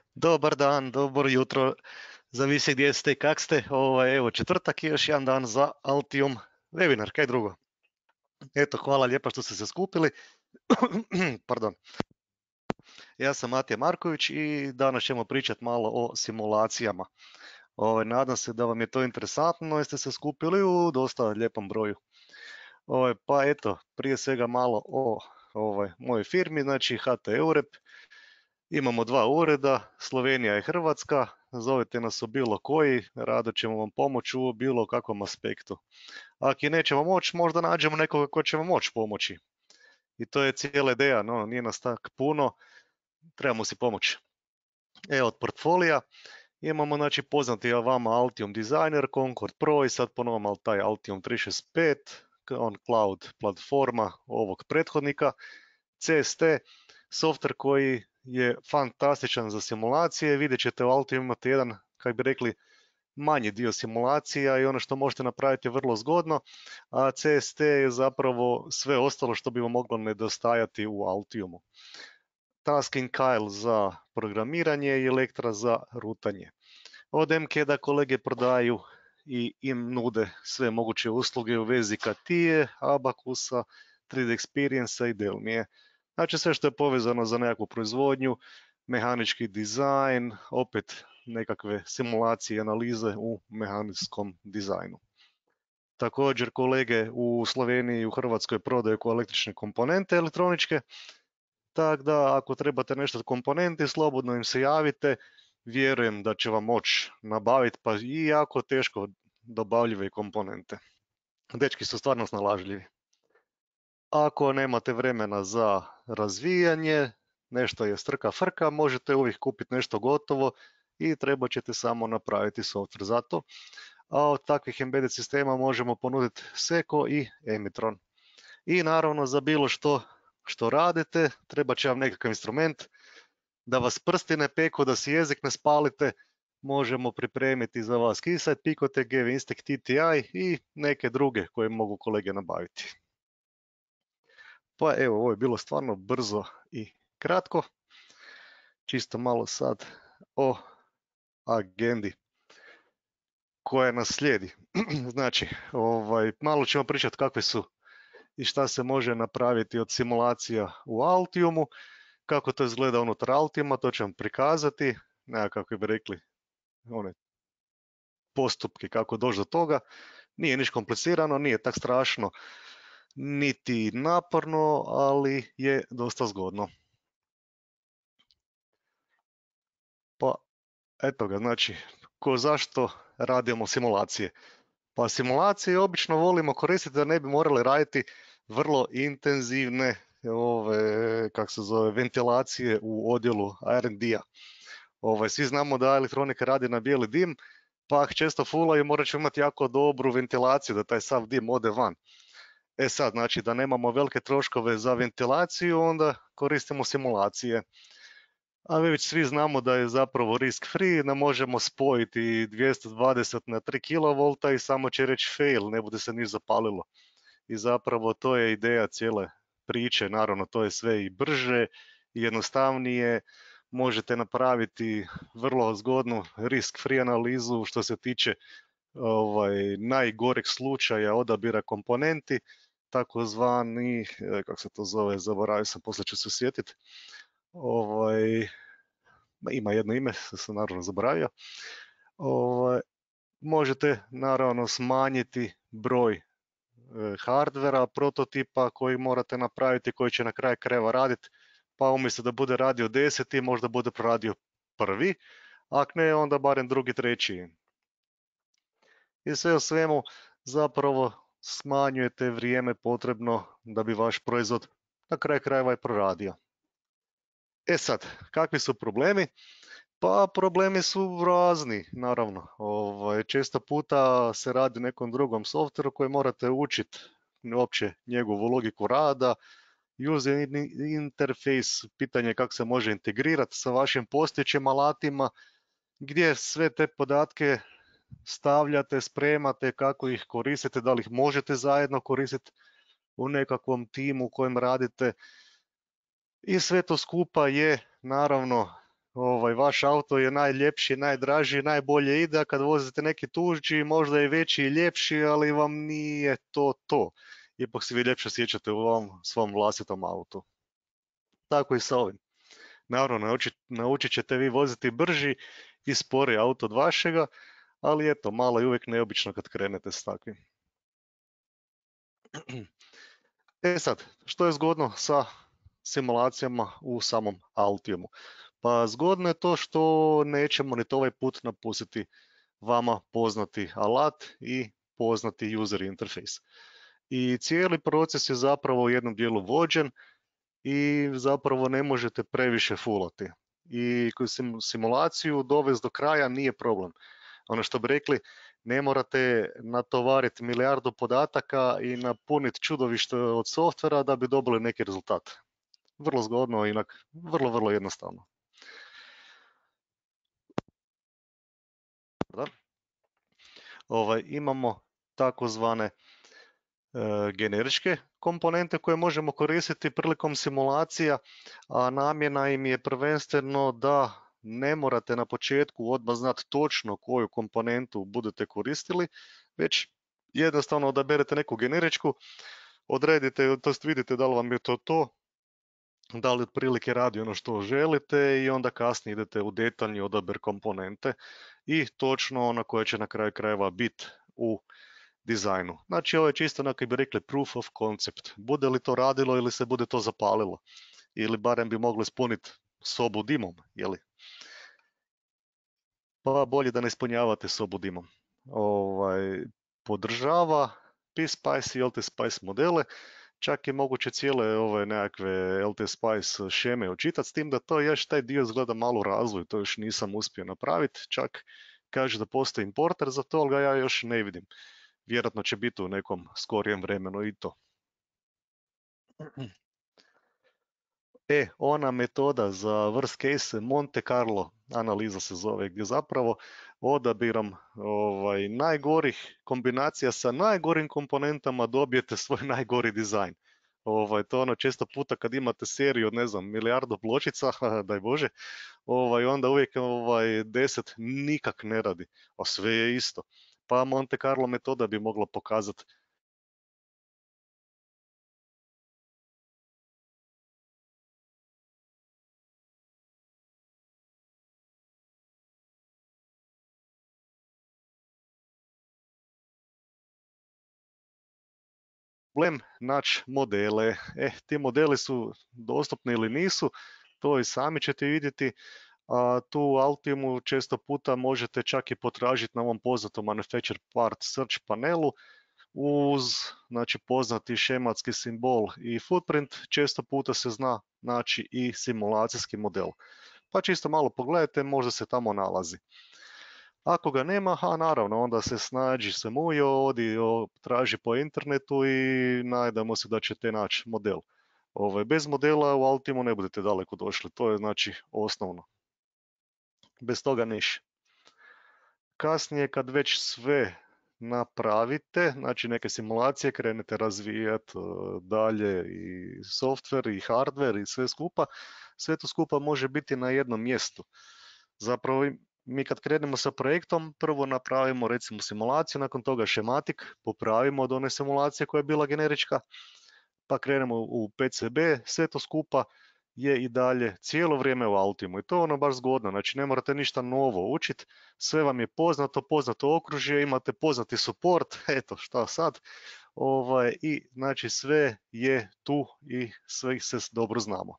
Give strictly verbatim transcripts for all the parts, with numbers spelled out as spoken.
Dobar dan, dobro jutro, zavisi gdje ste i kak ste. Ovaj, evo, četvrtak je još jedan dan za Altium webinar, kaj drugo. Eto, hvala lijepa što ste se skupili. Pardon. Ja sam Matija Marković i danas ćemo pričati malo o simulacijama. Ovaj, nadam se da vam je to interesantno jer ste se skupili u dosta lijepom broju. Ovaj, pa eto, prije svega malo o ovaj, mojoj firmi, znači H T Eurep. Imamo dva ureda, Slovenija i Hrvatska, zovete nas u bilo koji, rado ćemo vam pomoći u bilo kakvom aspektu. Ako i nećemo moći, možda nađemo nekoga ko će vam moći pomoći. I to je cijela ideja, no, nije nas tak puno, trebamo si pomoći. Evo od portfolija imamo znači poznati vama Altium Designer, Concord Pro i sad ponovno taj Altium tri šest pet, on cloud platforma ovog prethodnika, C S T, software koji je fantastičan za simulacije. Vidjet ćete u Altium imate jedan, kako bi rekli, manji dio simulacija i ono što možete napraviti je vrlo zgodno, a C S T je zapravo sve ostalo što bi vam moglo nedostajati u Altiumu. Tasking Kyle za programiranje i Elektra za rutanje. Od M K da kolege prodaju i im nude sve moguće usluge u vezi Katije, Abakusa, tri D Experience i Delmije. Znači sve što je povezano za nekakvu proizvodnju, mehanički dizajn, opet nekakve simulacije i analize u mehaničkom dizajnu. Također kolege u Sloveniji i u Hrvatskoj prodaju električne komponente elektroničke, tako da ako trebate nešto od komponenti, slobodno im se javite, vjerujem da će vam moći nabaviti, pa i jako teško dobavljive komponente. Dečki su stvarno snalažljivi. Ako nemate vremena za razvijanje, nešto je strka frka, možete uvijek kupiti nešto gotovo i treba ćete samo napraviti software za to. A od takvih embedded sistema možemo ponuditi Seco i Emitron. I naravno za bilo što što radite, treba će vam nekakav instrument, da vas prsti ne peku, da si jezik ne spalite, možemo pripremiti za vas Keysight, Picotech, G-Instinct, T T I i neke druge koje mogu kolege nabaviti. Pa evo, ovo je bilo stvarno brzo i kratko. Čisto malo sad o agendi koja nas slijedi. Znači, ovaj, malo ćemo pričati kakve su i šta se može napraviti od simulacija u Altiumu, kako to izgleda unutar Altiuma, to ću vam prikazati, nekako bi rekli one postupke kako doći do toga. Nije niš komplicirano, nije tak strašno, niti naporno, ali je dosta zgodno. Pa eto ga, znači, ko zašto radimo simulacije? Pa simulacije obično volimo koristiti da ne bi morali raditi vrlo intenzivne ove, kak se zove, ventilacije u odjelu R and D-a. Ove, svi znamo da elektronika radi na bijeli dim, pa ako često fulaju morat ćemo imati jako dobru ventilaciju da taj sav dim ode van. E sad, znači da nemamo velike troškove za ventilaciju, onda koristimo simulacije. A mi već svi znamo da je zapravo risk free, da možemo spojiti dvjesto dvadeset na tri kilovolta i samo će reći fail, ne bude se niš zapalilo. I zapravo to je ideja cijele priče, naravno to je sve i brže i jednostavnije, možete napraviti vrlo zgodnu risk free analizu što se tiče ovaj, najgoreg slučaja odabira komponenti, takozvani, kako se to zove, zaboravio sam, poslije ću se sjetiti, ovaj, ima jedno ime, sam naravno zaboravio, ovaj, možete naravno smanjiti broj hardvera, prototipa koji morate napraviti, koji će na kraju krajeva raditi, pa umjesto da bude radio deseti, možda bude proradio prvi, ako ne, onda barem drugi, treći. I sve u svemu zapravo smanjujete vrijeme potrebno da bi vaš proizvod na kraju krajeva i proradio. E sad, kakvi su problemi? Pa problemi su razni, naravno. Ovaj, često puta se radi o nekom drugom softveru koji morate učiti uopće njegovu logiku rada, user interface, pitanje kako se može integrirati sa vašim postojećim alatima, gdje sve te podatke stavljate, spremate, kako ih koristite, da li ih možete zajedno koristiti u nekakvom timu u kojem radite. I sve to skupa je naravno ovaj, vaš auto je najljepši, najdraži, najbolje ide, a kad vozite neki tuđi, možda je veći i ljepši, ali vam nije to to. Ipak se vi ljepše sjećate u ovom svom vlastitom autu. Tako i sa ovim. Naravno, naučit, naučit ćete vi voziti brži i sporiji auto od vašega, ali eto, malo je uvijek neobično kad krenete s takvim. E sad, što je zgodno sa simulacijama u samom Altiumu? Pa zgodno je to što nećemo ni ovaj put napustiti vama poznati alat i poznati user interface. I cijeli proces je zapravo u jednom dijelu vođen i zapravo ne možete previše fulati. I simulaciju dovesti do kraja nije problem. Ono što bi rekli, ne morate natovariti milijardu podataka i napuniti čudovište od softvera da bi dobili neki rezultat. Vrlo zgodno, inak vrlo, vrlo jednostavno. Da? Ovaj, imamo takozvane e, generičke komponente koje možemo koristiti prilikom simulacija, a namjena im je prvenstveno da ne morate na početku odmah znati točno koju komponentu budete koristili, već jednostavno odaberete neku generičku, odredite, to jest vidite da li vam je to to, da li otprilike radi ono što želite i onda kasnije idete u detaljni odabir komponente i točno ona koja će na kraju krajeva biti u dizajnu. Znači ovo je čisto onako bi rekli proof of concept. Bude li to radilo ili se bude to zapalilo? Ili barem bi mogli ispuniti sobu dimom, jeli? Pa bolje da ne ispunjavate sobu dimom. Ovaj, podržava P-Spice i L T Spice modele, čak je moguće cijele ove nekakve L T Spice šeme očitati, s tim da to još taj dio izgleda malo u razvoju, to još nisam uspio napraviti, čak kaže da postoji importer za to, ali ga ja još ne vidim. Vjerojatno će biti u nekom skorijem vremenu i to. E, ona metoda za worst case Monte Carlo analiza se zove, gdje zapravo odabirom ovaj, najgorih kombinacija sa najgorim komponentama dobijete svoj najgori dizajn. Ovaj, to ono često puta kad imate seriju od ne znam milijardu pločica, daj Bože, ovaj, onda uvijek ovaj, deset nikak ne radi, a sve je isto. Pa Monte Carlo metoda bi mogla pokazati problem naći modele. E, ti modeli su dostupni ili nisu, to i sami ćete vidjeti. A tu u Altiumu često puta možete čak i potražiti na ovom poznatom Manufacture Part Search panelu uz znači, poznati šematski simbol i footprint, često puta se zna naći i simulacijski model. Pa čisto malo pogledajte, možda se tamo nalazi. Ako ga nema, a naravno, onda se snađi se mujo, odi, traži po internetu i najdemo se da ćete naći model. Ove, bez modela u Altiumu ne budete daleko došli, to je znači osnovno. Bez toga niš. Kasnije kad već sve napravite, znači neke simulacije krenete razvijati dalje i software i hardware i sve skupa, sve to skupa može biti na jednom mjestu. Zapravo mi kad krenemo sa projektom, prvo napravimo recimo simulaciju, nakon toga šematik, popravimo od one simulacije koja je bila generička, pa krenemo u P C B, sve to skupa je i dalje cijelo vrijeme u Altiumu i to je ono baš zgodno, znači ne morate ništa novo učiti, sve vam je poznato, poznato okružje, imate poznati support, eto šta sad, ovaj, i znači sve je tu i sve se dobro znamo.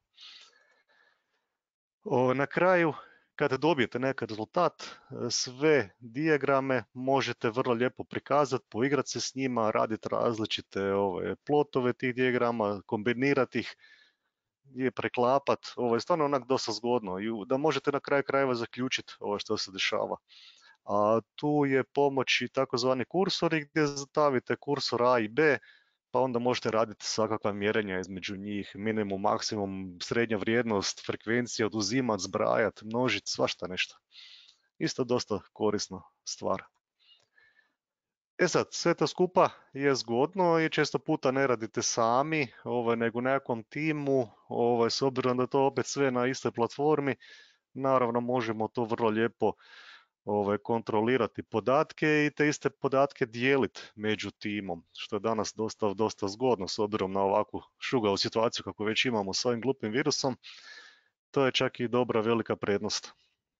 O, na kraju, kada dobijete neki rezultat, sve dijagrame možete vrlo lijepo prikazati, poigrati se s njima, raditi različite ove, plotove tih dijagrama, kombinirati ih, je preklapat, ovo je stvarno onak dosta zgodno i da možete na kraju krajeva zaključiti ovo što se dešava. A tu je pomoć i takozvani kursori gdje stavite kursor A i B, pa onda možete raditi svakakva mjerenja između njih, minimum, maksimum, srednja vrijednost, frekvencija, oduzimat, zbrajat, množit, svašta nešto. Isto dosta korisna stvar. E sad, sve to skupa je zgodno i često puta ne radite sami, ovaj, nego u nekakvom timu, ovaj, s obzirom da to opet sve na istoj platformi, Naravno, možemo to vrlo lijepo ovaj, kontrolirati podatke i te iste podatke dijeliti među timom, što je danas dosta, dosta zgodno s obzirom na ovakvu šugavu situaciju kako već imamo s ovim glupim virusom. To je čak i dobra velika prednost.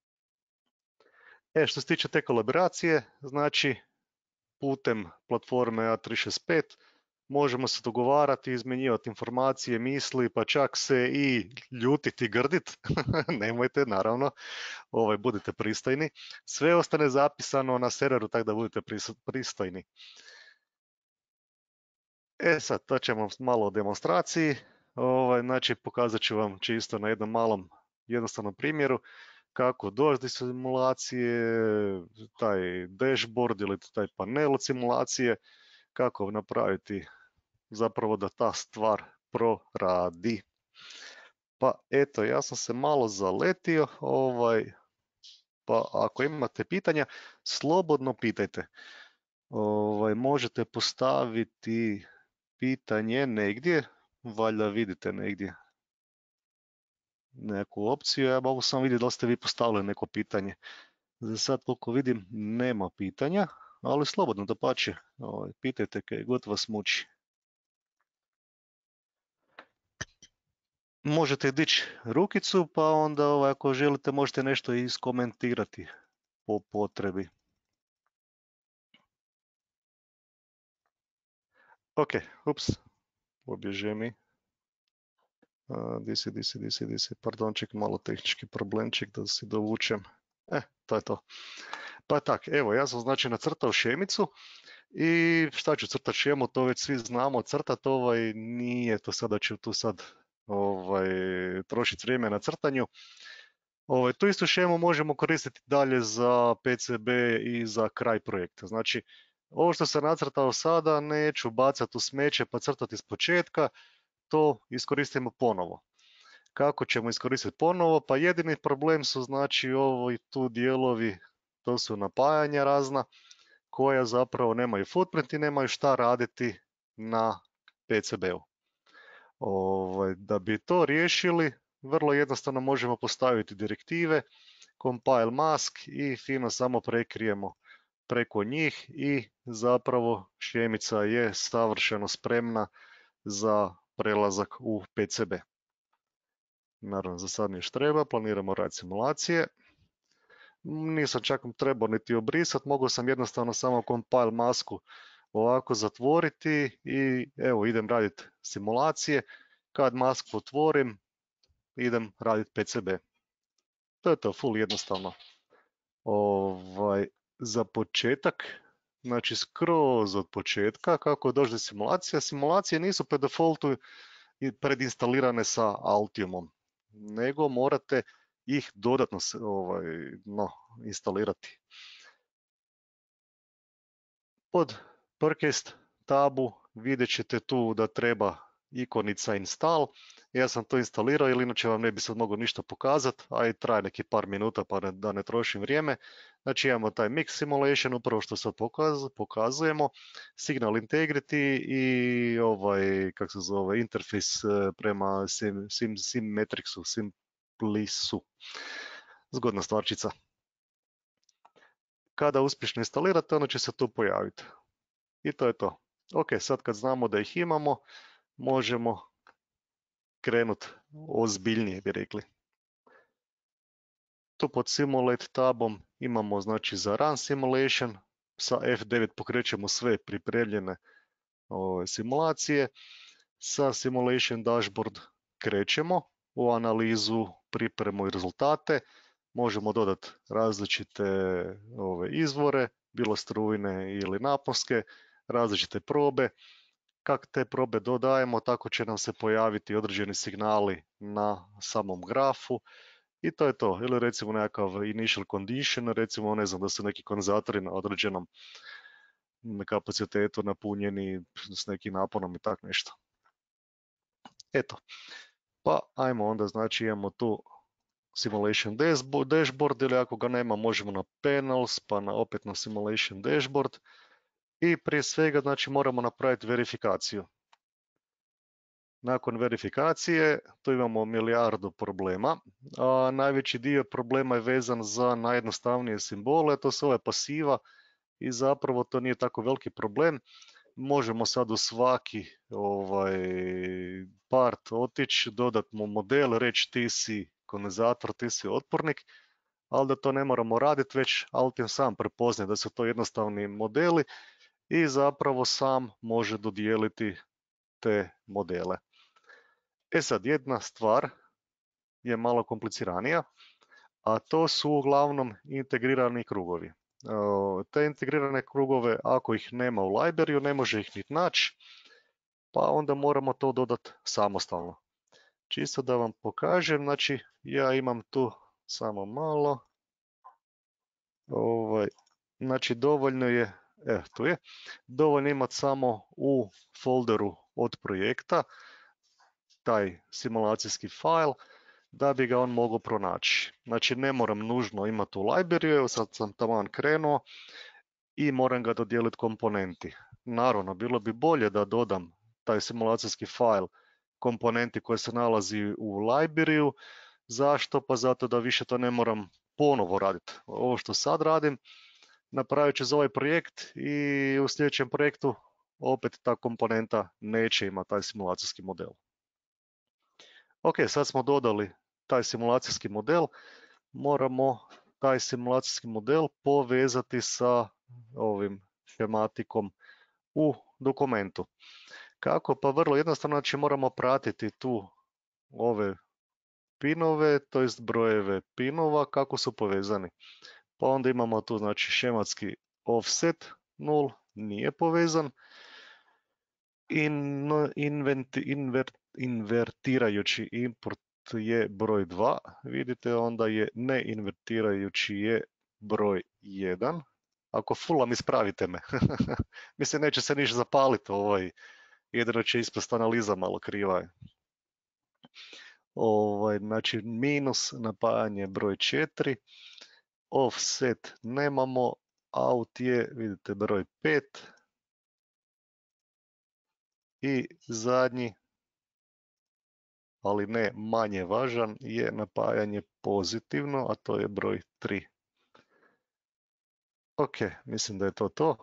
E, što se tiče te kolaboracije, znači putem platforme A tri šest pet možemo se dogovarati, izmjenjivati informacije, misli, pa čak se i ljutiti, grdit. Nemojte, naravno, ovaj, budite pristojni. Sve ostane zapisano na serveru, tako da budete pristojni. E sad, to ćemo malo o demonstraciji. Ovaj, znači, pokazat ću vam čisto na jednom malom jednostavnom primjeru kako doći do simulacije, taj dashboard ili taj panel od simulacije, kako napraviti zapravo da ta stvar proradi. Pa eto, ja sam se malo zaletio, ovaj, pa ako imate pitanja, slobodno pitajte. Ovaj, možete postaviti pitanje negdje, valjda vidite negdje neku opciju, ja mogu samo vidjeti da li ste vi postavili neko pitanje. Za sad koliko vidim nema pitanja, ali slobodno dapače, ovaj, pitajte kaj god vas muči. Možete dići rukicu, pa onda ovaj, ako želite možete nešto iskomentirati po potrebi. Ok, ups, pobježe mi. Di si, di si, di si, di si, pardonček, malo tehnički problemček da si dovučem. E, to je to. Pa tak, evo, ja sam znači nacrtao šemicu i šta ću crtati šemu, to već svi znamo, crtati ovaj nije to sada ću tu sad ovaj, trošiti vrijeme na crtanju. Ovaj, tu istu šemu možemo koristiti dalje za P C B i za kraj projekta. Znači, ovo što sam nacrtao sada neću bacati u smeće pa crtati iz početka, to iskoristimo ponovo. Kako ćemo iskoristiti ponovo? Pa jedini problem su znači ovo i tu dijelovi, to su napajanja razna, koja zapravo nemaju footprint i nemaju šta raditi na P C B-u. Ovaj, da bi to riješili, vrlo jednostavno možemo postaviti direktive, compile mask i fino samo prekrijemo preko njih i zapravo šemica je savršeno spremna za prelazak u P C B. Naravno, za sad još treba, planiramo rad simulacije. Nisam čak trebao niti obrisati, mogu sam jednostavno samo compile masku ovako zatvoriti i evo idem raditi simulacije. Kad masku otvorim, idem raditi P C B. To je to, full jednostavno. Ovaj, za početak, znači skroz od početka, kako doći do simulacija. Simulacije nisu po defaultu predinstalirane sa Altiumom, nego morate ih dodatno ovaj, no, instalirati. Pod Percast tabu vidjet ćete tu da treba ikonica install. Ja sam to instalirao ili inače vam ne bi sad mogao ništa pokazati, a i traje neki par minuta pa ne, da ne trošim vrijeme. Znači imamo taj mix simulation, upravo što sad pokaz, pokazujemo, signal integrity i ovaj, kako se zove, interfejs prema sim, sim, Symmetrixu, Simplisu. Zgodna stvarčica. Kada uspješno instalirate, ono će se tu pojaviti. I to je to. Ok, sad kad znamo da ih imamo, možemo krenuti ozbiljnije, bi rekli. Tu pod Simulate tabom imamo znači za Run Simulation, sa F devet pokrećemo sve pripremljene ove, simulacije, sa Simulation Dashboard krećemo u analizu, pripremu i rezultate, možemo dodati različite ove, izvore, bilo strujne ili naponske, različite probe. Kako te probe dodajemo, tako će nam se pojaviti određeni signali na samom grafu i to je to. Ili recimo nekakav initial condition, recimo ne znam da su neki kondenzatori na određenom kapacitetu napunjeni s nekim naponom i tako nešto. Eto, pa ajmo onda, znači imamo tu simulation dashboard ili ako ga nema možemo na panels, pa na, opet na simulation dashboard. I prije svega znači moramo napraviti verifikaciju. Nakon verifikacije tu imamo milijardu problema, a najveći dio problema je vezan za najjednostavnije simbole, to su ove pasiva i zapravo to nije tako veliki problem. Možemo sad u svaki ovaj, part otići, dodat mu model, reći ti si kondenzator, ti si otpornik, ali da to ne moramo raditi, već Altium sam prepoznaje da su to jednostavni modeli i zapravo sam može dodijeliti te modele. E sad, jedna stvar je malo kompliciranija, a to su uglavnom integrirani krugovi. Te integrirane krugove, ako ih nema u libraryju, ne može ih niti naći, pa onda moramo to dodati samostalno. Čisto da vam pokažem, znači ja imam tu samo malo, ovaj, znači dovoljno je, e, tu je, dovoljno imati samo u folderu od projekta taj simulacijski file da bi ga on mogao pronaći. Znači ne moram nužno imati u libraryju, evo sad sam taman krenuo i moram ga dodijeliti komponenti. Naravno, bilo bi bolje da dodam taj simulacijski file komponenti koje se nalazi u libraryju. Zašto? Pa zato da više to ne moram ponovo raditi. Ovo što sad radim, napravit ću za ovaj projekt i u sljedećem projektu opet ta komponenta neće imati taj simulacijski model. Ok, sad smo dodali taj simulacijski model, moramo taj simulacijski model povezati sa ovim šematikom u dokumentu. Kako? Pa vrlo jednostavno, znači moramo pratiti tu ove pinove, to jest brojeve pinova kako su povezani. Pa onda imamo tu znači šematski offset nul, nije povezan. In, invent, invert, invertirajući import je broj dva, vidite onda je neinvertirajući je broj jedan. Ako fulam ispravite me. Mislim neće se niš zapaliti ovaj, jedino će ispast analiza malo kriva. Ovaj, znači minus napajanje broj četiri, offset nemamo, out je vidite broj pet i zadnji, ali ne manje važan, je napajanje pozitivno, a to je broj tri. Ok, mislim da je to to.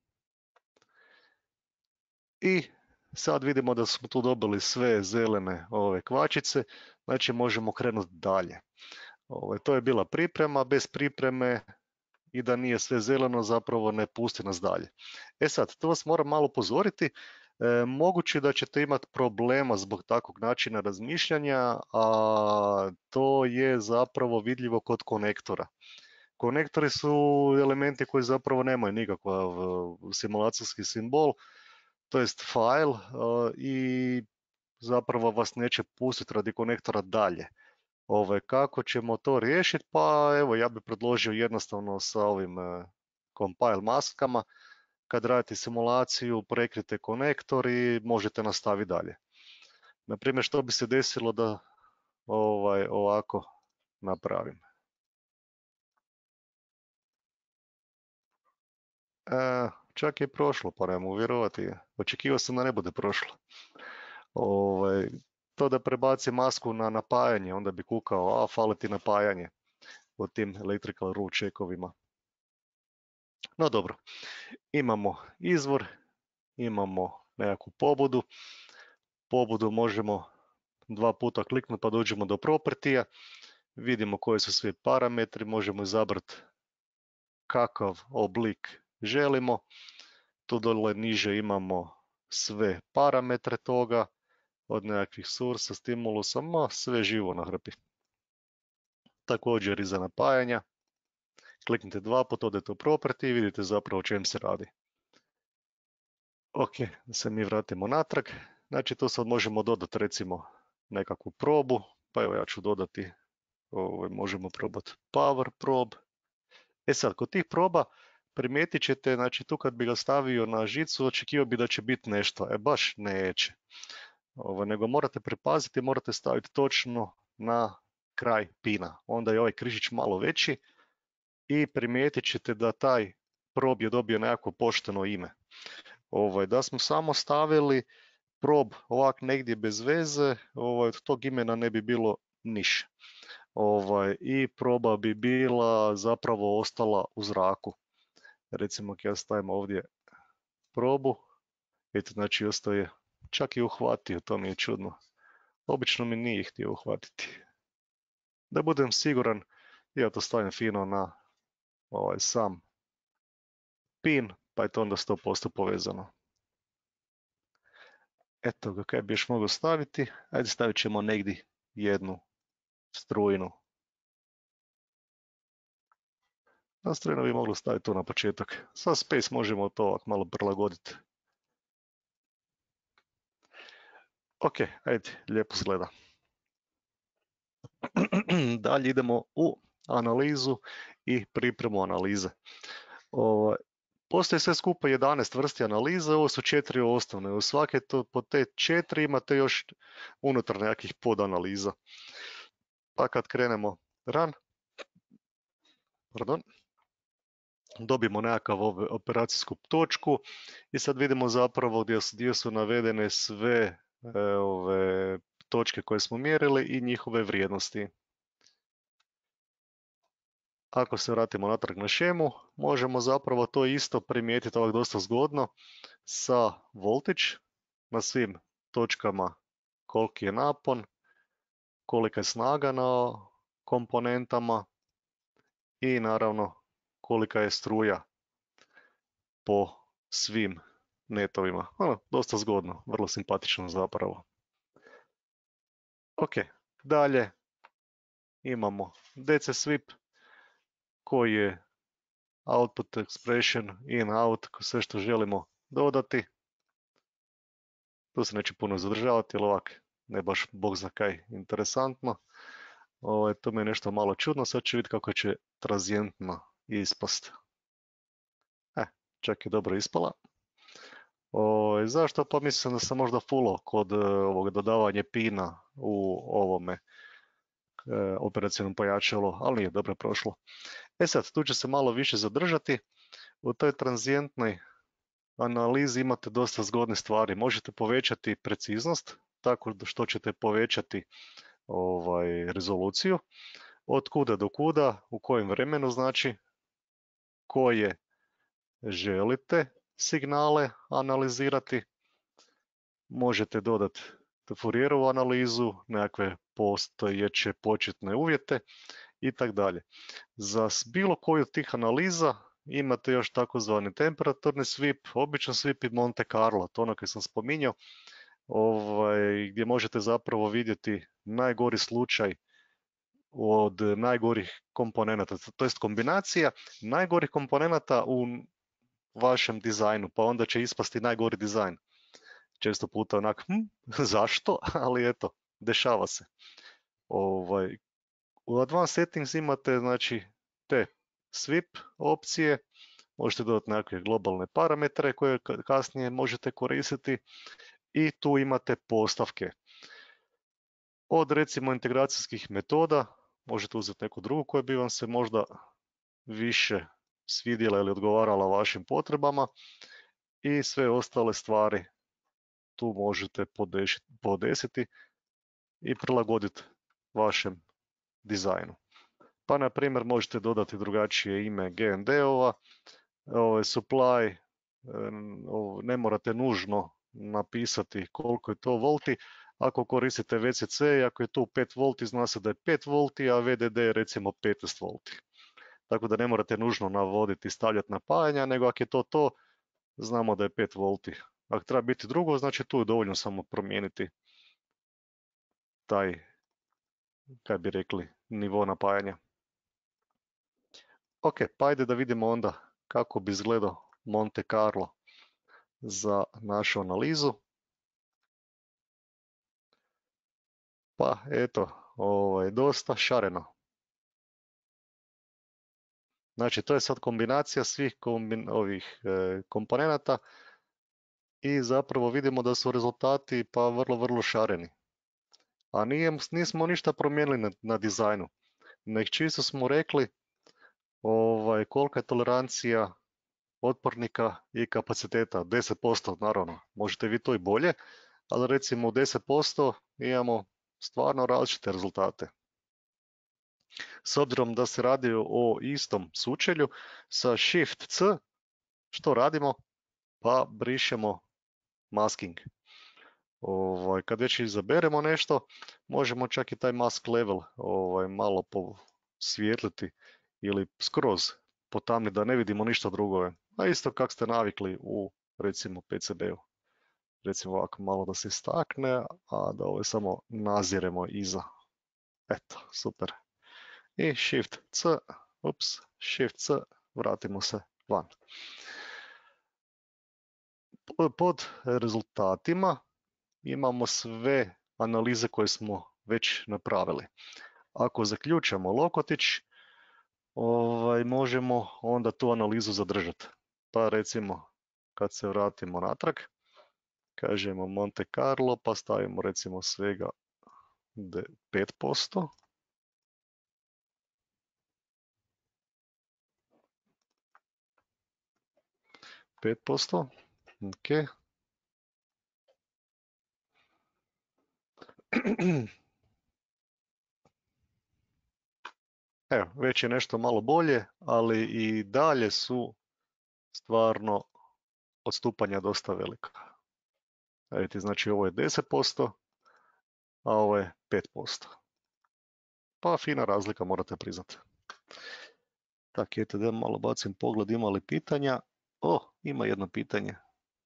I sad vidimo da smo tu dobili sve zelene ove kvačice, znači možemo krenuti dalje. Ove, to je bila priprema, bez pripreme i da nije sve zeleno zapravo ne pusti nas dalje. E sad, to vas moram malo upozoriti. E, moguće da ćete imati problema zbog takvog načina razmišljanja, a to je zapravo vidljivo kod konektora. Konektori su elementi koji zapravo nemaju nikakav simulacijski simbol, to jest file, uh, i zapravo vas neće pustiti radi konektora dalje. Ove, kako ćemo to riješiti? Pa evo, ja bih predložio jednostavno sa ovim uh, compile maskama. Kad radite simulaciju, prekrijte konektor i možete nastaviti dalje. Naprimjer, što bi se desilo da ovaj, ovako napravim? E, čak je prošlo, pa ne mogu vjerovati. Očekivao sam da ne bude prošlo. Ovaj, to da prebaci masku na napajanje, onda bi kukao, a fali ti napajanje od tim electrical rule checkovima. No dobro, imamo izvor, imamo nekakvu pobudu. Pobudu možemo dva puta kliknuti pa dođemo do propertija. Vidimo koji su svi parametri, možemo izabrati kakav oblik želimo. Tu dole niže imamo sve parametre toga, od nekakvih sursa, stimulusa, ma sve živo na hrpi. Također i za napajanja. Kliknite dva puta, odete u property i vidite zapravo o čem se radi. Ok, da se mi vratimo natrag. Znači tu sad možemo dodati recimo nekakvu probu, pa evo ja ću dodati, ovo, možemo probati power probe. E sad, kod tih proba primijetit ćete, znači tu kad bi ga stavio na žicu, očekivao bi da će biti nešto, e baš neće. Ovo, nego morate pripaziti, morate staviti točno na kraj pina. Onda je ovaj križić malo veći i primijetit ćete da taj prob je dobio nekako pošteno ime. Ovo, da smo samo stavili prob ovak negdje bez veze, ovaj, od tog imena ne bi bilo niš. Ovaj, I proba bi bila zapravo ostala u zraku. Recimo ako ja stavim ovdje probu, eto znači ostaje, čak i uhvatio, to mi je čudno. Obično mi nije htio uhvatiti. Da budem siguran, ja to stavim fino na ovaj sam pin, pa je to onda sto posto povezano. Eto ga, kaj bi još mogao staviti? Ajde stavit ćemo negdje jednu strujnu. Na strujnu bi mogli staviti tu na početak. Sa Space možemo to ovak malo prilagoditi. Ok, ajde, lijepo izgleda. Dalje idemo u analizu i pripremu analize. Ovo, postoje sve skupa jedanaest vrsti analize, ovo su četiri osnovne. U svake to, po te četiri imate još unutar nekakvih podanaliza. Pa kad krenemo run, pardon, dobijemo nekakav operacijsku točku i sad vidimo zapravo gdje su, gdje su navedene sve e, ove točke koje smo mjerili i njihove vrijednosti. Ako se vratimo natrag na šemu, možemo zapravo to isto primijetiti ovak dosta zgodno sa voltage na svim točkama, koliki je napon, kolika je snaga na komponentama i naravno kolika je struja po svim netovima. Ono, dosta zgodno, vrlo simpatično zapravo. Ok, dalje imamo D C sweep koji je output expression, in, out, sve što želimo dodati. Tu se neće puno zadržavati, jer ovak ne baš bog zna kaj interesantno. Ovo, to mi je nešto malo čudno, sad ću vidjeti kako će tranzijentno ispast. E, čak je dobro ispala. O, zašto? Pa mislim da sam možda fullo kod ovog dodavanja pina u ovome e, operacijnom pojačalu, ali nije dobro prošlo. E sad, tu će se malo više zadržati. U toj tranzijentnoj analizi imate dosta zgodne stvari. Možete povećati preciznost, tako što ćete povećati ovaj, rezoluciju. Od kuda do kuda, u kojem vremenu, znači, koje želite signale analizirati. Možete dodati Fourierovu analizu, nekakve postojeće početne uvjete i tako dalje. Za bilo koju od tih analiza imate još takozvani temperaturni sweep, običan sweep i Monte Carlo, to ono koje sam spominjao, ovaj, gdje možete zapravo vidjeti najgori slučaj od najgorih komponenata, to jest kombinacija najgorih komponenata u vašem dizajnu, pa onda će ispasti najgori dizajn. Često puta onak, hm, zašto? Ali eto, dešava se. Ovaj, u Advanced Settings imate znači te sweep opcije, možete dodati nekakve globalne parametre koje kasnije možete koristiti i tu imate postavke. Od recimo integracijskih metoda, možete uzeti neku drugu koja bi vam se možda više svidjela ili odgovarala vašim potrebama i sve ostale stvari tu možete podesiti i prilagoditi vašem dizajnu. Pa na primjer možete dodati drugačije ime G N D-ova, supply, ne morate nužno napisati koliko je to volti. Ako koristite V C C i ako je tu pet volti, zna se da je pet volti, a V D D je recimo petnaest volti. Tako da ne morate nužno navoditi i stavljati napajanja, nego ako je to to, znamo da je pet volti. Ako treba biti drugo, znači tu je dovoljno samo promijeniti taj, kaj bi rekli, nivo napajanja. Ok, pa ajde da vidimo onda kako bi izgledao Monte Carlo za našu analizu. Pa eto, ovo je dosta šareno. Znači to je sad kombinacija svih kombin ovih e, komponenata i zapravo vidimo da su rezultati pa vrlo, vrlo šareni. A nije, nismo ništa promijenili na, na dizajnu. Nek čisto smo rekli ovaj, kolika je tolerancija otpornika i kapaciteta, deset posto naravno, možete vi to i bolje, ali recimo u deset posto imamo stvarno različite rezultate. S obzirom da se radi o istom sučelju, sa Shift C što radimo? Pa brišemo masking. Ovaj, kad već izaberemo nešto, možemo čak i taj mask level ovaj, malo posvijetliti ili skroz potamniti da ne vidimo ništa drugo. A isto kako ste navikli u recimo P C B-u. Recimo ovako malo da se istakne, a da ovo samo naziremo iza. Eto, super. I Shift C, ups, Shift C, vratimo se van. Pod rezultatima imamo sve analize koje smo već napravili. Ako zaključamo lokotić, ovaj, možemo onda tu analizu zadržati. Pa recimo, kad se vratimo natrag, kažemo Monte Carlo, pa stavimo recimo svega pet posto. pet posto, ok. Evo, već je nešto malo bolje, ali i dalje su stvarno odstupanja dosta velika. Vidite, znači ovo je deset posto, a ovo je pet posto. Pa fina razlika, morate priznati. Tako, eto da malo bacim pogled, ima li pitanja? O, ima jedno pitanje.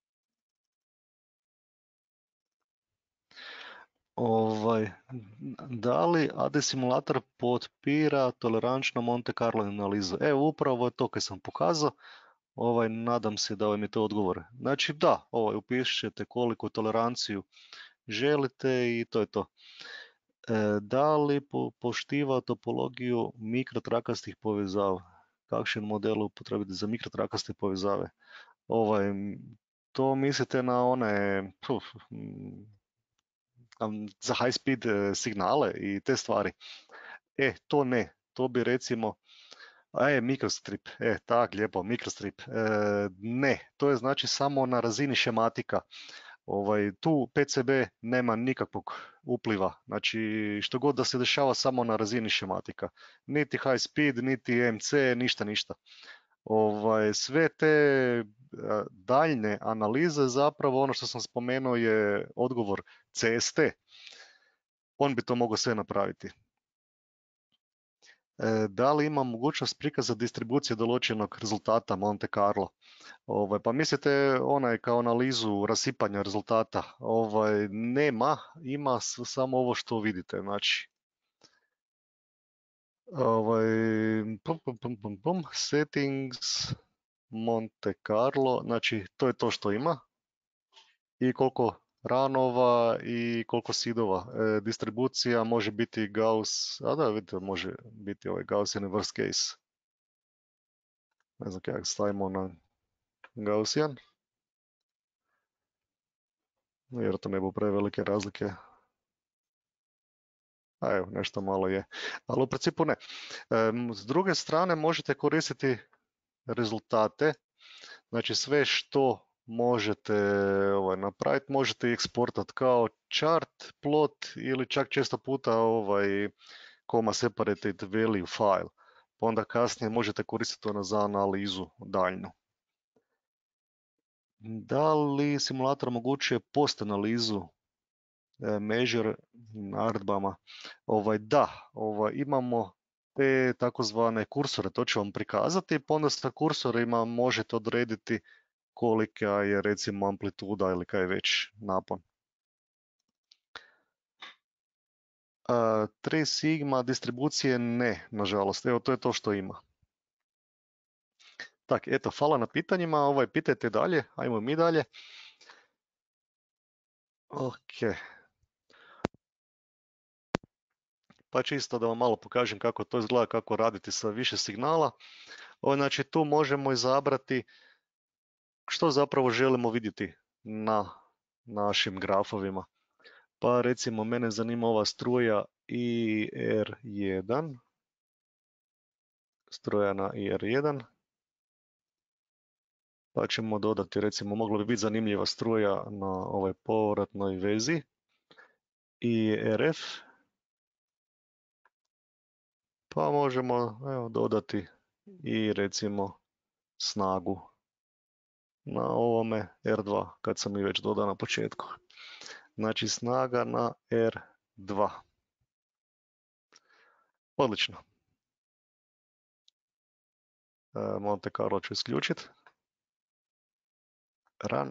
Ovaj, da li A D simulator potpira tolerančno Monte Carlo analizu? Evo, upravo je to kad sam pokazao. Ovaj, nadam se da vam je to odgovor. Znači da, ovaj, upišete koliko toleranciju želite i to je to. E, da li po, poštiva topologiju mikrotrakastih povezava? Kakšen model upotrebiti za mikrotrakastih povezave? Ovaj, to mislite na one puf, za high speed signale i te stvari? E, to ne. To bi recimo E, mikrostrip, e, tak, lijepo, mikrostrip. E, ne, to je znači samo na razini šematika. Ovaj, tu P C B nema nikakvog upliva, znači što god da se dešava samo na razini šematika. Niti high speed, niti M C, ništa, ništa. Ovaj, sve te daljne analize, zapravo ono što sam spomenuo je odgovor C S T. On bi to mogao sve napraviti. Da li ima mogućnost prikaza distribucije določenog rezultata Monte Carlo? Ovaj, pa mislite onaj kao analizu rasipanja rezultata? Ovaj, nema, ima samo ovo što vidite. Znači, ovaj, pum, pum, pum, pum, pum, settings Monte Carlo, znači to je to što ima. I koliko ranova i koliko sidova. E, distribucija može biti Gauss, a da vidite, može biti ovaj Gaussian worst case. Ne znam kako stavimo na Gaussian. Vjerojatno ne bu prevelike razlike. A evo, nešto malo je. Ali u principu ne. E, s druge strane možete koristiti rezultate. Znači sve što možete ovaj, napraviti, možete eksportati kao chart, plot ili čak često puta ovaj comma separated value file. Pa onda kasnije možete koristiti ono za analizu daljnu. Da li simulator omogućuje post analizu e, measure naredbama? Ovaj, da, ovaj, imamo te takozvane kursore, to ću vam prikazati, pa onda sa kursorima možete odrediti kolika je recimo amplituda ili kaj već napon. Uh, tri sigma distribucije ne, nažalost. Evo, to je to što ima. Tak, eto, hvala na pitanjima. Ovaj, pitajte dalje. Ajmo mi dalje. Ok. Pa čisto da vam malo pokažem kako to izgleda, kako raditi sa više signala. Ovo, znači, tu možemo izabrati što zapravo želimo vidjeti na našim grafovima. Pa recimo, mene zanima ova struja I R jedan. Struja na I R jedan. Pa ćemo dodati, recimo, moglo bi biti zanimljiva struja na ovoj povratnoj vezi i R F. Pa možemo evo, dodati i recimo snagu na ovome R dva, kad sam i već dodao na početku. Znači snaga na R dva. Odlično. E, Monte Carlo ću isključiti. Run.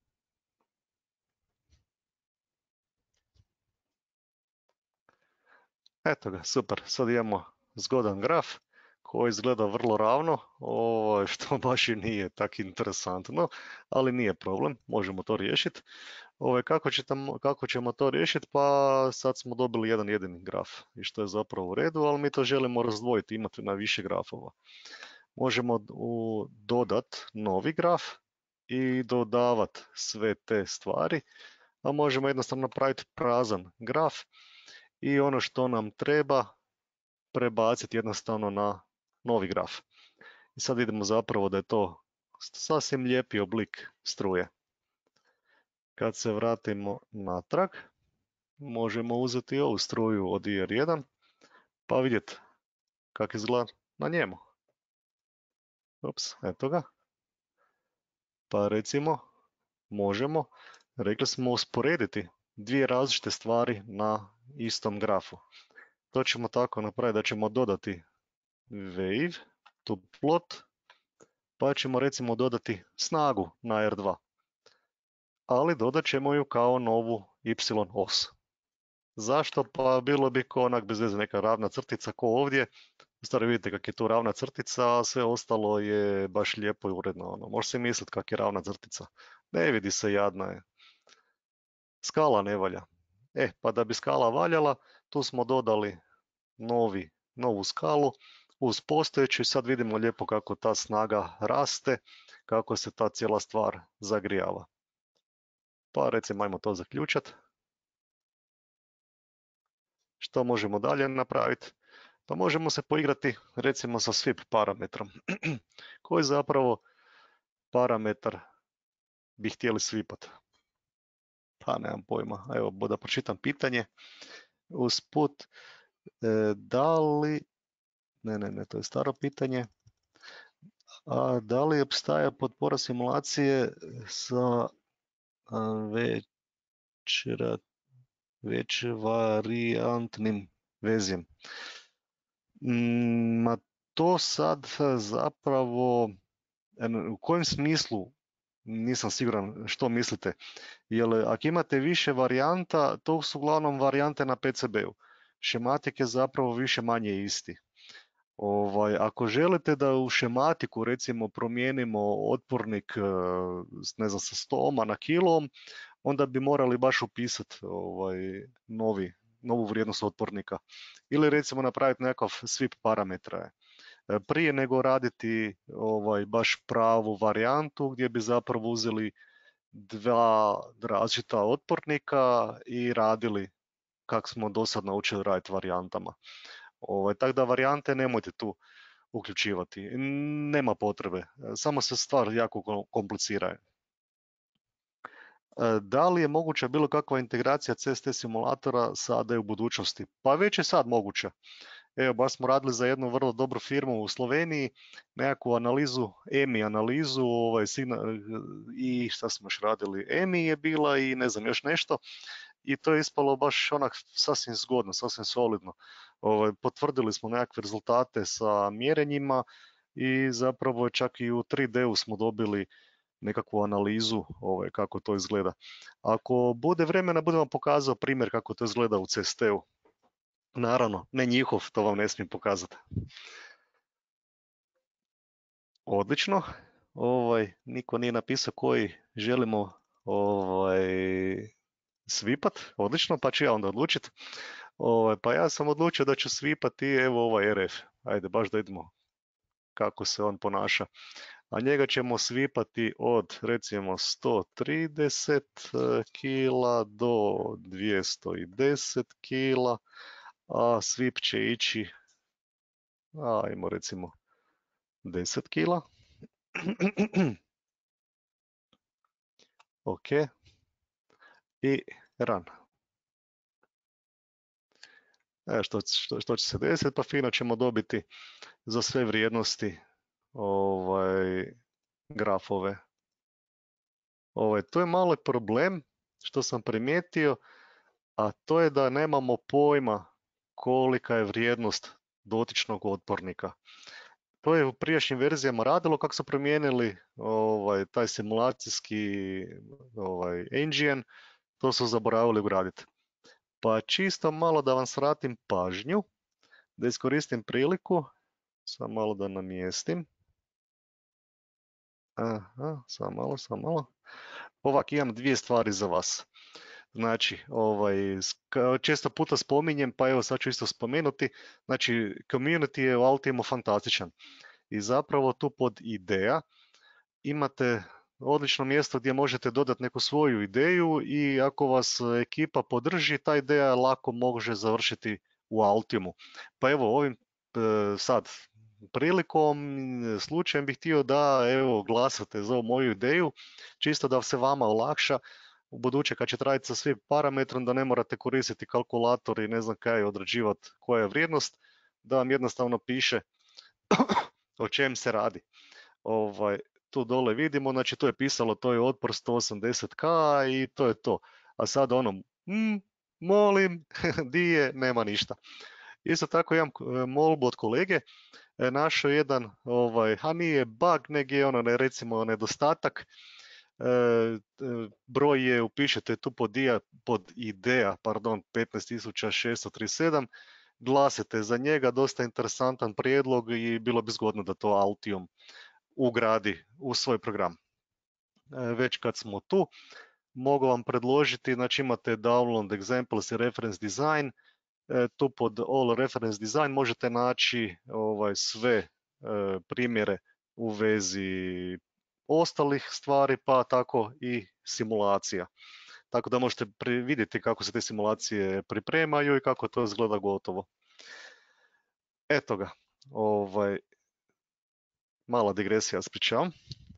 Eto ga, super. Sad imamo zgodan graf koji izgleda vrlo ravno, ovo, što baš i nije tak interesantno, ali nije problem, možemo to riješiti. Ove, kako, će tam, kako ćemo to riješiti? Pa sad smo dobili jedan jedini graf i što je zapravo u redu, ali mi to želimo razdvojiti, imati na više grafova. Možemo u, dodat novi graf i dodavati sve te stvari, a možemo jednostavno napraviti prazan graf i ono što nam treba prebaciti jednostavno na novi graf. I sad vidimo zapravo da je to sasvim lijepi oblik struje. Kad se vratimo natrag, možemo uzeti ovu struju od I R jedan pa vidjeti kako izgleda na njemu. Ups, eto ga. Pa recimo, možemo, rekli smo, usporediti dvije različite stvari na istom grafu. To ćemo tako napraviti da ćemo dodati wave to plot, pa ćemo recimo dodati snagu na R dva. Ali dodat ćemo ju kao novu Y os. Zašto? Pa bilo bi ko onak bez veze neka ravna crtica ko ovdje. Stvari vidite kak je tu ravna crtica, a sve ostalo je baš lijepo i uredno. Ono. Može se misliti kak je ravna crtica. Ne vidi se, jadna je. Skala ne valja. E, pa da bi skala valjala, tu smo dodali novi, novu skalu uz postojeću i sad vidimo lijepo kako ta snaga raste, kako se ta cijela stvar zagrijava. Pa recimo ajmo to zaključati. Što možemo dalje napraviti? Pa možemo se poigrati recimo sa sweep parametrom. Koji zapravo parametar bi htjeli swipati? Pa nemam pojma. Evo, da pročitam pitanje. Usput, e, da li... Ne, ne, ne, to je staro pitanje. A da li obstaja potpora simulacije sa već, već varijantnim vezijem? Ma to sad zapravo, u kojem smislu, nisam siguran što mislite, jer ako imate više varijanta, to su uglavnom varijante na P C B-u. Šematik je zapravo više manje isti. Ovaj, ako želite da u šematiku recimo promijenimo otpornik ne znam, sa sto ohma na kilom, onda bi morali baš upisati ovaj, novi, novu vrijednost otpornika. Ili recimo napraviti nekakav swip parametra. Prije nego raditi ovaj, baš pravu varijantu gdje bi zapravo uzeli dva različita otpornika i radili kako smo do sad naučili raditi varijantama. Ovaj, tako da varijante nemojte tu uključivati. Nema potrebe. Samo se stvar jako komplicira. Da li je moguća bilo kakva integracija C S T simulatora sada u budućnosti? Pa već je sad moguća. Evo, baš smo radili za jednu vrlo dobru firmu u Sloveniji, nekakvu analizu, E M I analizu, ovaj, signa, i šta smo još radili, E M I je bila i ne znam još nešto, i to je ispalo baš onak sasvim zgodno, sasvim solidno. Ovaj, potvrdili smo nekakve rezultate sa mjerenjima i zapravo čak i u tri D-u smo dobili nekakvu analizu ovaj, kako to izgleda. Ako bude vremena, budemo pokazao primjer kako to izgleda u C S T-u. Naravno, ne njihov, to vam ne smijem pokazati. Odlično. Ovaj, niko nije napisao koji želimo ovaj, svipat. Odlično, pa ću ja onda odlučiti. Ovaj, pa ja sam odlučio da ću svipati evo ovaj R F. Ajde, baš da vidimo kako se on ponaša. A njega ćemo svipati od recimo sto trideset kila do dvjesto deset kila. A svip će ići, ajmo recimo deset kila. ok, i run. E, što, što, što će se desiti? Pa fino ćemo dobiti za sve vrijednosti ovaj, grafove. Ovaj, to je malo problem što sam primijetio, a to je da nemamo pojma kolika je vrijednost dotičnog otpornika. To je u prijašnjim verzijama radilo, kako su promijenili ovaj, taj simulacijski ovaj, engine, to su zaboravili ugraditi. Pa čisto malo da vam svratim pažnju, da iskoristim priliku, samo malo da namjestim. Aha, samo malo, samo malo. Ovak, imam dvije stvari za vas. Znači, ovaj, često puta spominjem, pa evo sad ću isto spomenuti, znači, community je u Altiumu fantastičan. I zapravo tu pod ideja imate odlično mjesto gdje možete dodati neku svoju ideju i ako vas ekipa podrži, ta ideja lako može završiti u Altiumu. Pa evo, ovim sad prilikom, slučajem bih htio da evo glasate za ovu moju ideju, čisto da se vama olakša u buduće kad ćete raditi sa svim parametrom, da ne morate koristiti kalkulator i ne znam kaj odrađivati koja je vrijednost, da vam jednostavno piše o čem se radi. Ovaj, tu dole vidimo, znači tu je pisalo to je otpor sto osamdeset K i to je to. A sad ono, mm, molim, di je, nema ništa. Isto tako imam molbu od kolege, našao jedan, ovaj, a nije bug, nego je ono, recimo nedostatak, e, broj je, upišete tu pod, dia, pod ideja, pardon, petnaest tisuća šesto trideset sedam, glasite za njega, dosta interesantan prijedlog i bilo bi zgodno da to Altium ugradi u svoj program. Već kad smo tu, mogu vam predložiti, znači imate download examples i reference design, tu pod all reference design možete naći ovaj, sve e, primjere u vezi ostalih stvari, pa tako i simulacija. Tako da možete vidjeti kako se te simulacije pripremaju i kako to izgleda gotovo. Eto ga, ovaj, mala digresija, ispričavam.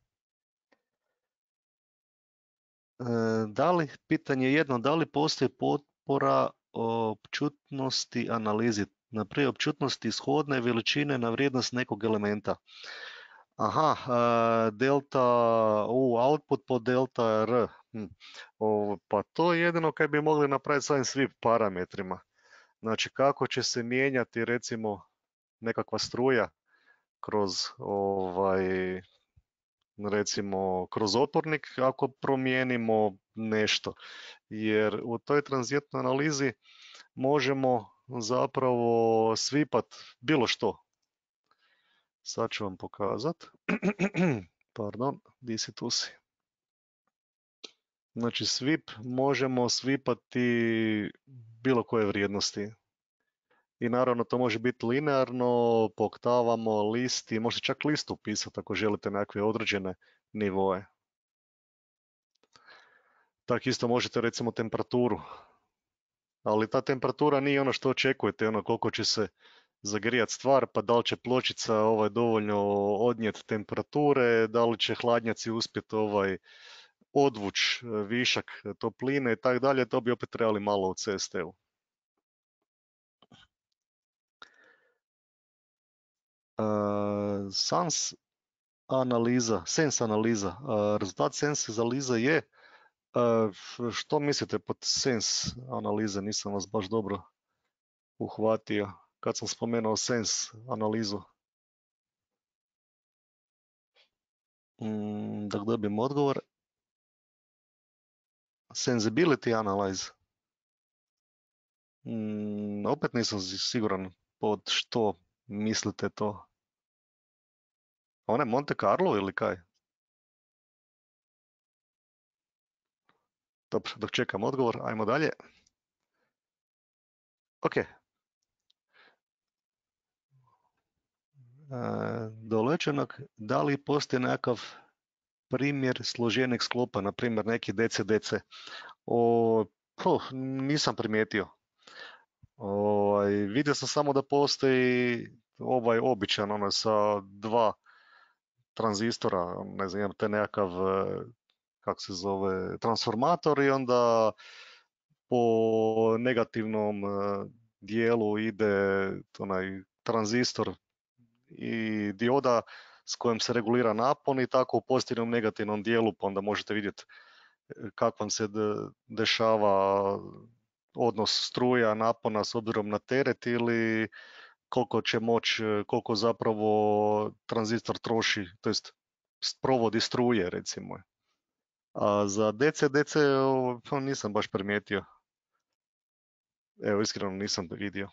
Da li, pitanje jedno, da li postoji potpora općutnosti analizi, naprijed općutnosti ishodne veličine na vrijednost nekog elementa? Aha, delta u output po delta r. Hm. O, pa to je jedino kaj bi mogli napraviti s ovim svim parametrima. Znači kako će se mijenjati recimo nekakva struja kroz ovaj recimo kroz otpornik ako promijenimo nešto, jer u toj tranzitnoj analizi možemo zapravo svipat bilo što. Sad ću vam pokazati. Pardon, di si tu si? Znači svip možemo svipati bilo koje vrijednosti. I naravno to može biti linearno, po oktavama, listi, možete čak listu upisati ako želite nekakve određene nivoe. Tako isto možete recimo temperaturu, ali ta temperatura nije ono što očekujete, ono koliko će se zagrijati stvar, pa da li će pločica ovaj, dovoljno odnijeti temperature, da li će hladnjaci uspjeti ovaj, odvući višak topline i tako dalje, to bi opet trebali malo u C S T-u. Uh, sans analiza, sens analiza, uh, rezultat sens analiza je, uh, što mislite pod sens analize, nisam vas baš dobro uhvatio kad sam spomenuo sens analizu. Mm, da dobijem odgovor. Sensibility analyze. Mm, opet nisam siguran pod što mislite to. One Monte Carlo ili kaj? Dobro, dok čekam odgovor, ajmo dalje. Ok. E, dolečenog, da li postoji nekakav primjer složenih sklopa, na primjer neki D C D C? O, oh, nisam primijetio. Ovaj, vidio sam samo da postoji ovaj običan, ono sa dva tranzistora, ne znam, imam te nekakav kako se zove, transformator i onda po negativnom dijelu ide onaj tranzistor i dioda s kojom se regulira napon i tako u pozitivnom negativnom dijelu, pa onda možete vidjeti kako vam se dešava odnos struja, napona s obzirom na teret ili koliko će moći, koliko zapravo tranzistor troši, to jest provodi struje recimo. A za D C D C nisam baš primijetio. Evo, iskreno nisam vidio.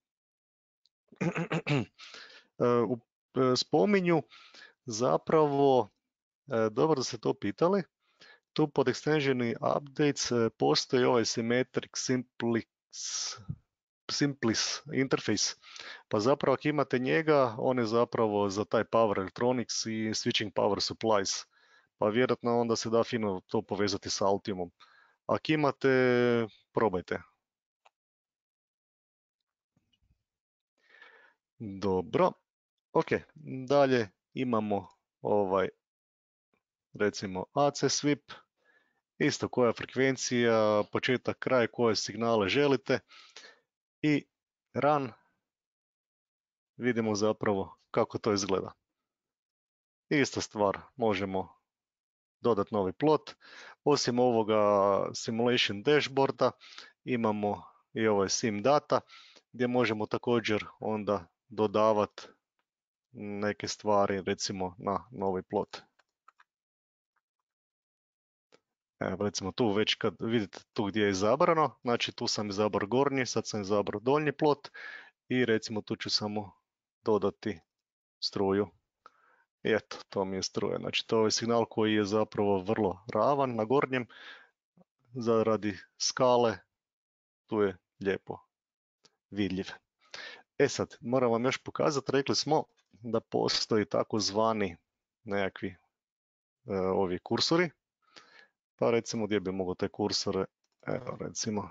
U spominju zapravo, dobro da ste to pitali, tu pod extensioni updates postoji ovaj Symmetric Simplex, Simplis interface, pa zapravo ako imate njega, on je zapravo za taj power electronics i switching power supplies, pa vjerojatno onda se da fino to povezati sa Altiumom. Ako imate, probajte. Dobro, ok, dalje imamo ovaj, recimo A C sweep, isto koja frekvencija, početak, kraj, koje signale želite i run, vidimo zapravo kako to izgleda. Ista stvar, možemo dodati novi plot. Osim ovoga simulation dashboarda imamo i ovaj sim data gdje možemo također onda dodavati neke stvari recimo na novi plot. Evo recimo tu već kad vidite tu gdje je izabrano, znači tu sam izabrao gornji, sad sam izabrao donji plot i recimo tu ću samo dodati struju. I eto, to mi je struja. Znači to je signal koji je zapravo vrlo ravan na gornjem, zaradi skale tu je lijepo vidljiv. E sad, moram vam još pokazati, rekli smo da postoji takozvani nekakvi e, ovi kursori. Pa recimo gdje bi mogao te kursore, evo recimo,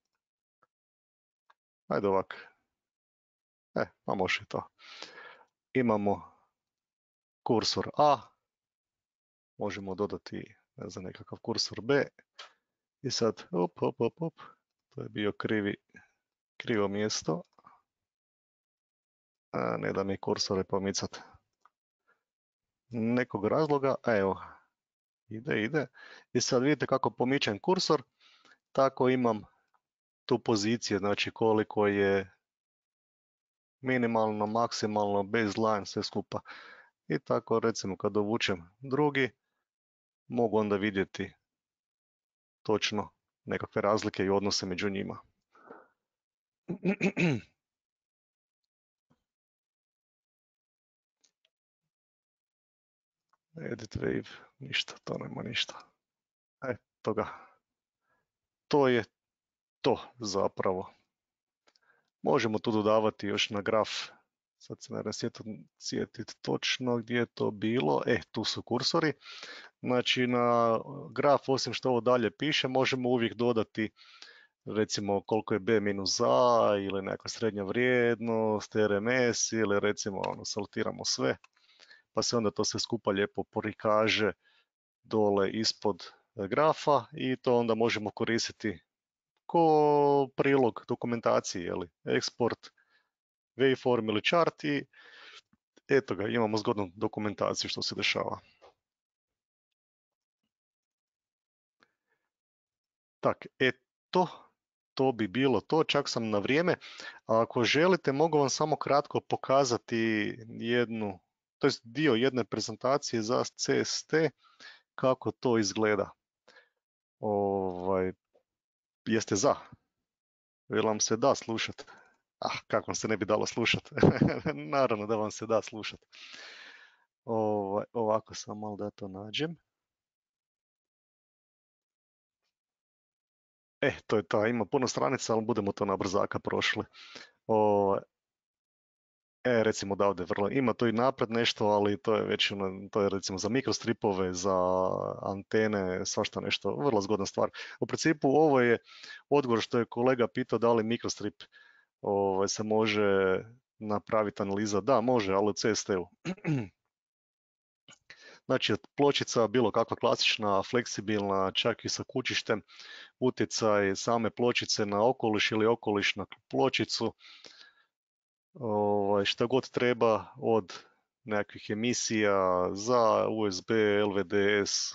ajde ovako, e, pa može i to. Imamo kursor A, možemo dodati ne znam, nekakav kursor B i sad, op, op, op, op, to je bio krivi, krivo mjesto, a, ne da mi kursore pomicati. Nekog razloga, a evo, ide, ide. I sad vidite kako pomičem kursor, tako imam tu pozicije, znači koliko je minimalno, maksimalno, baseline, sve skupa. I tako recimo kad dovučem drugi, mogu onda vidjeti točno nekakve razlike i odnose među njima. Edit wave, ništa, to nema ništa. Eto ga. To je to zapravo. Možemo tu dodavati još na graf, sad se ne sjetiti točno gdje je to bilo, e, tu su kursori. Znači na graf, osim što ovo dalje piše, možemo uvijek dodati recimo koliko je B minus A ili neka srednja vrijednost, R M S ili recimo ono, saltiramo sve, pa se onda to sve skupa lijepo prikaže dole ispod grafa i to onda možemo koristiti ko prilog dokumentaciji, jeli, eksport, waveform ili chart i eto ga, imamo zgodnu dokumentaciju što se dešava. Tak, eto, to bi bilo to, čak sam na vrijeme. A ako želite, mogu vam samo kratko pokazati jednu, to je dio jedne prezentacije za C S T, kako to izgleda. Ovaj, jeste za? Jel vam se da slušati? Ah, kako vam se ne bi dalo slušati? Naravno da vam se da slušati. Ovaj, ovako sam malo da to nađem. E, to je to, ima puno stranica, ali budemo to na brzaka prošli. O, e, recimo da ovdje vrlo, ima to i napred nešto, ali to je već, ono, to je recimo za mikrostripove, za antene, svašta nešto, vrlo zgodna stvar. U principu ovo je odgovor što je kolega pitao da li mikrostrip ovaj, se može napraviti analiza. Da, može, ali u C S T-u. Znači pločica bilo kakva klasična, fleksibilna, čak i sa kućištem, utjecaj same pločice na okoliš ili okoliš na pločicu, ovaj, šta god treba od nekakvih emisija za U S B, L V D S,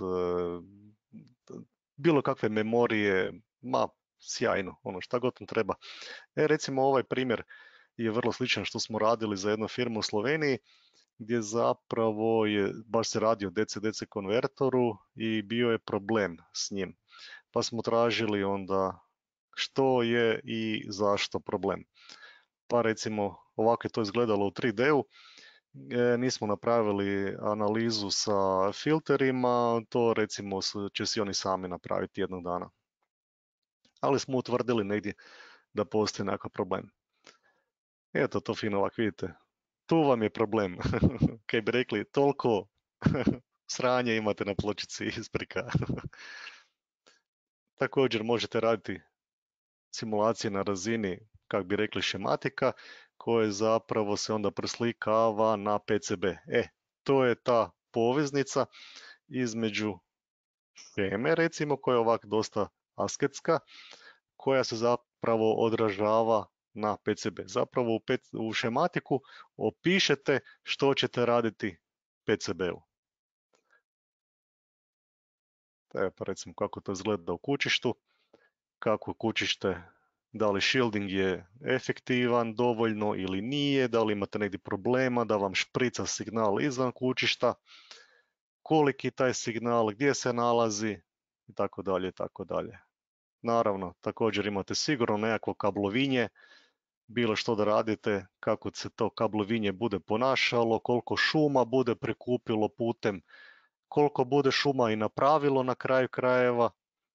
bilo kakve memorije, ma sjajno, ono šta god vam treba. E, recimo ovaj primjer je vrlo sličan što smo radili za jednu firmu u Sloveniji, gdje zapravo je, baš se radi o D C D C konvertoru i bio je problem s njim. Pa smo tražili onda što je i zašto problem. Pa recimo ovako je to izgledalo u tri D-u, e, nismo napravili analizu sa filterima, to recimo će si oni sami napraviti jednog dana. Ali smo utvrdili negdje da postoji nekakav problem. Eto to fino ovako vidite. Tu vam je problem. Kaj bi rekli, toliko sranje imate na pločici, isprika. Također možete raditi simulacije na razini, kako bi rekli, šematika, koje zapravo se onda preslikava na P C B. E, to je ta poveznica između šeme, recimo, koja je ovak dosta asketska, koja se zapravo odražava na P C B. Zapravo u, P- u šematiku opišete što ćete raditi P C B-u. Evo pa recimo kako to izgleda u kućištu, kako kućište, da li shielding je efektivan dovoljno ili nije, da li imate negdje problema da vam šprica signal izvan kućišta, koliki taj signal, gdje se nalazi i tako dalje, tako dalje. Naravno, također imate sigurno nekakvo kablovinje, bilo što da radite, kako se to kablovinje bude ponašalo, koliko šuma bude prikupilo putem, koliko bude šuma i napravilo na kraju krajeva.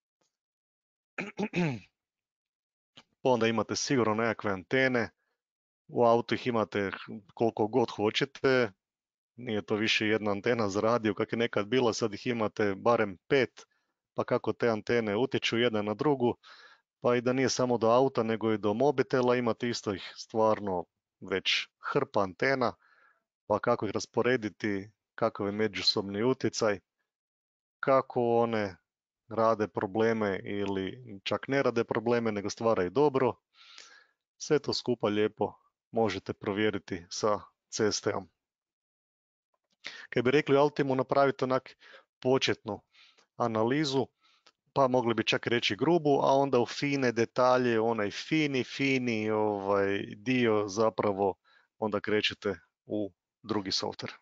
Onda imate sigurno nekakve antene, u autu ih imate koliko god hoćete, nije to više jedna antena za radio kak je nekad bilo, sad ih imate barem pet, pa kako te antene utječu jedna na drugu, pa i da nije samo do auta nego i do mobitela imate isto ih stvarno već hrpa antena, pa kako ih rasporediti, kakav je međusobni utjecaj, kako one rade probleme ili čak ne rade probleme nego stvaraju dobro. Sve to skupa lijepo možete provjeriti sa C S T-om. Kad bi rekli u Altimu napraviti onak početnu analizu, pa mogli bi čak reći grubu, a onda u fine detalje, onaj fini, fini ovaj dio zapravo onda krećete u drugi software.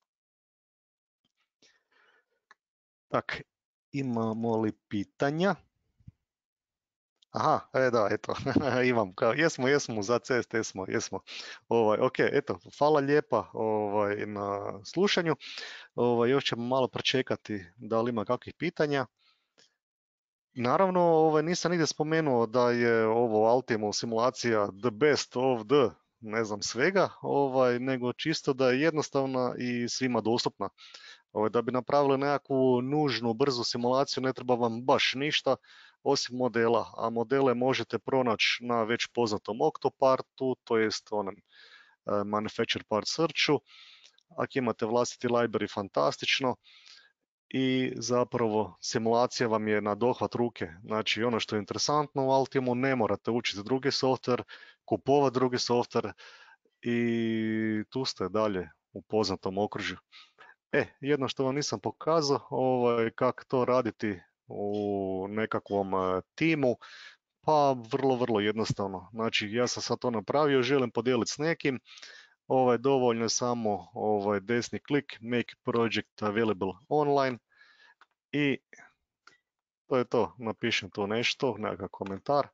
Tak, imamo li pitanja? Aha, e da, eto, imam, kao, jesmo, jesmo, za C S T smo, jesmo. Ovaj, ok, eto, hvala lijepa ovaj, na slušanju. Ovaj, još ćemo malo pročekati da li ima kakvih pitanja. Naravno, ovaj, nisam nigdje spomenuo da je ovo Altimu simulacija the best of the, ne znam, svega, ovaj, nego čisto da je jednostavna i svima dostupna. Ovaj, da bi napravili nekakvu nužnu, brzu simulaciju ne treba vam baš ništa osim modela, a modele možete pronaći na već poznatom Octopartu, to jest onom uh, Manufacture Part Searchu. Ako imate vlastiti library, fantastično. I zapravo simulacija vam je na dohvat ruke. Znači ono što je interesantno u Altimu, ne morate učiti drugi software, kupovati drugi software i tu ste dalje u poznatom okružju. E, jedno što vam nisam pokazao, ovaj, kako to raditi u nekakvom uh, timu, pa vrlo, vrlo jednostavno. Znači ja sam sad to napravio, želim podijeliti s nekim, ovaj, dovoljno je samo ovaj, desni klik, make project available online, i to je to, napišem tu nešto, nekakav komentar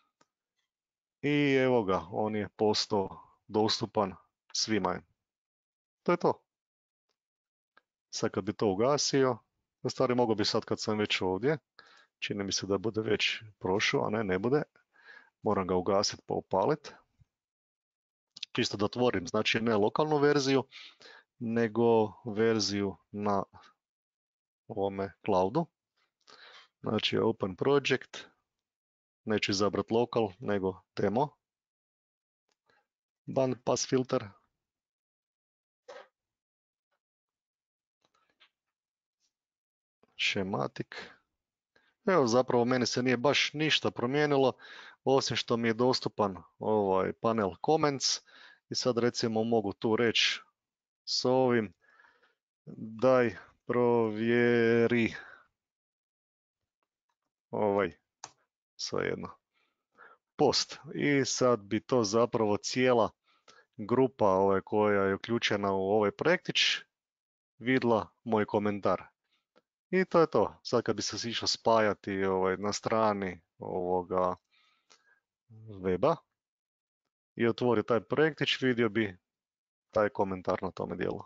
i evo ga, on je postao dostupan svima. To je to. Sad kad bi to ugasio, u stvari mogu bi sad kad sam već ovdje, čini mi se da bude već prošao, a ne, ne bude, moram ga ugasiti pa upaliti. Čisto da otvorim, znači ne lokalnu verziju, nego verziju na ovome cloudu. Znači open project, neću izabrati lokal, nego demo. Bandpass filter. Schematic. Evo, zapravo meni se nije baš ništa promijenilo, osim što mi je dostupan ovaj panel comments i sad recimo mogu tu reći s ovim daj provjeri ovaj, svejedno, post. I sad bi to zapravo cijela grupa ovaj, koja je uključena u ovaj projektić vidla moj komentar. I to je to. Sad kad bi se išao spajati ovaj, na strani ovoga weba i otvorio taj projektić, vidio bi taj komentar na tome dijelu.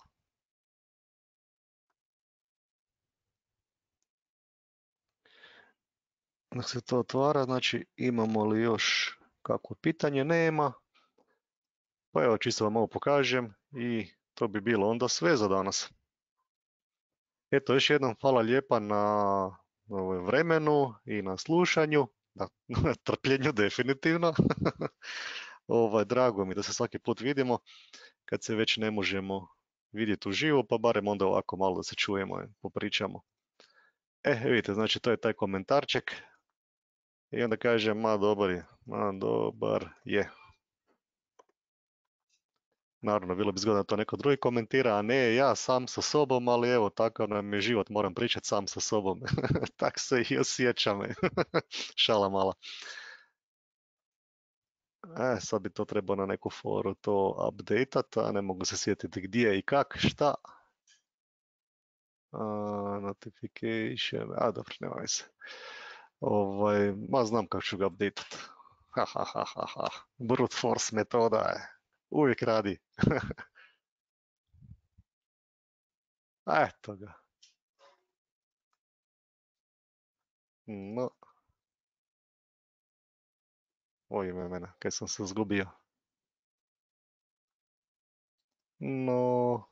Dok se to otvara, znači imamo li još kakvo pitanje? Nema. Pa evo, čisto vam ovo pokažem i to bi bilo onda sve za danas. Eto, još jednom hvala lijepa na ovaj, vremenu i na slušanju, na, na trpljenju definitivno. ovaj, drago mi da se svaki put vidimo, kad se već ne možemo vidjeti uživo, pa barem onda ovako malo da se čujemo i popričamo. E, vidite, znači to je taj komentarček. I onda kažem, ma dobar je, ma dobar je. Naravno, bilo bi zgodno da to neko drugi komentira, a ne ja sam sa sobom, ali evo, takav nam je život, moram pričati sam sa sobom. Tak se i osjećam. Šala mala. E, sad bi to trebao na neku foru to updateat, a ne mogu se sjetiti gdje i kak, šta. Uh, notification, a dobro, nema veze. Ovaj, ma znam kako ću ga updateat. Ha, ha, ha, ha, ha. Brute force metoda je. Uvijek radi. Eto ga. No. Oj, ime mene, kaj sam se zgubio. No.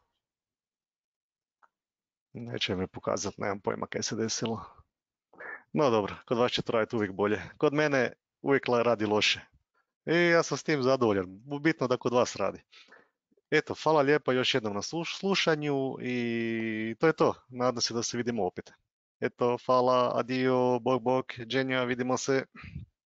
Neće mi pokazat, nemam pojma kaj se desilo. No dobro, kod vas će trajati uvijek bolje. Kod mene uvijek radi loše. I ja sam s tim zadovoljan. Bitno da kod vas radi. Eto, hvala lijepa još jednom na slušanju i to je to. Nadam se da se vidimo opet. Eto, hvala, adio, bok bok, Dženja, vidimo se.